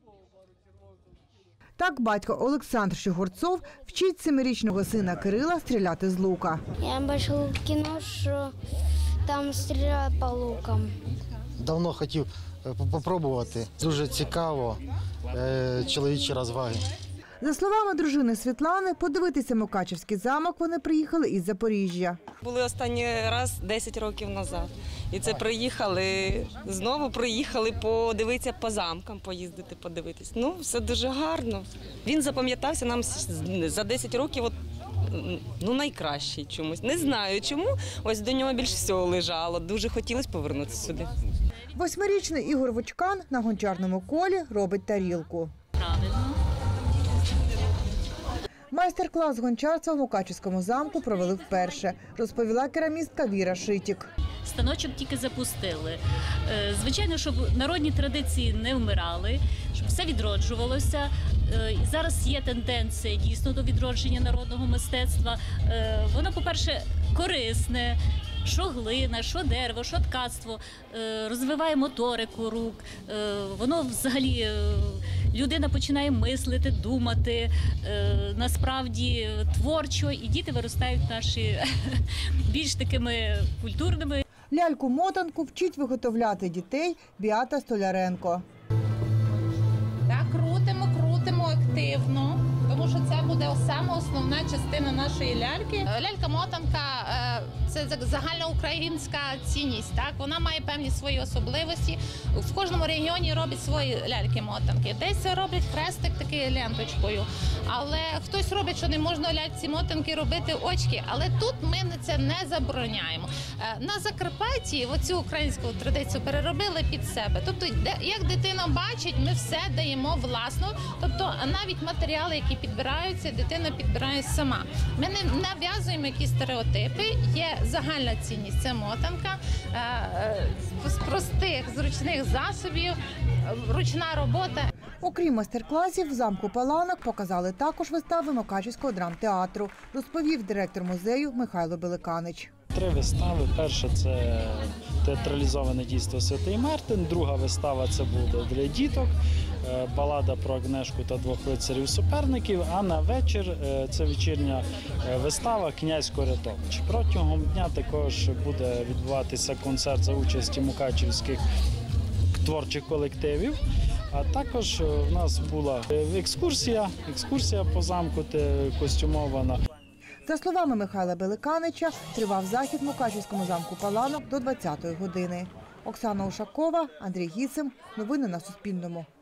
Так батько Олександр Щегорцов вчить 7-річного сина Кирила стріляти з лука. Я бачив в кіно, що там стріляють по лукам. Давно хотів спробувати. Дуже цікаво, чоловічі розваги. За словами дружини Світлани, подивитися Мукачівський замок вони приїхали із Запоріжжя. Були останній раз 10 років назад. І це знову приїхали подивитися по замкам, поїздити, подивитись. Ну, все дуже гарно. Він запам'ятався нам за 10 років, найкращий чомусь. Не знаю чому, ось до нього більше всього лежало. Дуже хотілося повернутися сюди. 8-річний Ігор Вочкан на гончарному колі робить тарілку. Майстер-клас з гончарства в Мукачівському замку провели вперше, розповіла керамістка Віра Шитік. Станочок тільки запустили. Звичайно, щоб народні традиції не вмирали, щоб все відроджувалося. Зараз є тенденція дійсно до відродження народного мистецтва. Воно, по-перше, корисне. Що глина, що дерево, що ткацтво, розвиває моторику рук. Воно взагалі, людина починає мислити, думати, насправді творчо, і діти виростають наші більш такими культурними. Ляльку-мотанку вчить виготовляти дітей Біата Столяренко. Так, крутимо активно, тому що це буде саме основна частина нашої ляльки. Лялька-мотанка – це загальноукраїнська цінність. Так? Вона має певні свої особливості. В кожному регіоні роблять свої ляльки-мотанки. Десь роблять хрестик такий ленточкою, але хтось робить, що не можна ляльці-мотанки робити очки. Але тут ми це не забороняємо. На Закарпатті оцю українську традицію переробили під себе. Тобто, як дитина бачить, ми все даємо власно. Тобто, навіть матеріали, які підбираються, дитина підбирає сама. Ми не нав'язуємо якісь стереотипи, є загальна цінність, це мотанка, з простих, зручних засобів, ручна робота. Окрім майстер-класів, в замку Паланок показали також вистави Мукачівського драмтеатру, розповів директор музею Михайло Беликанич. 3 вистави. Перша – це театралізоване дійство «Святий Мартин», друга вистава – це буде для діток, балада про Агнешку та 2 лицарів-суперників, а на вечір – це вечірня вистава «Князь Корятович». Протягом дня також буде відбуватися концерт за участі мукачівських творчих колективів. А також в нас була екскурсія по замку костюмована. За словами Михайла Беликанича, тривав захід в Мукачівському замку Паланок до 20-ї години. Оксана Ушакова, Андрій Гіцем. Новини на Суспільному.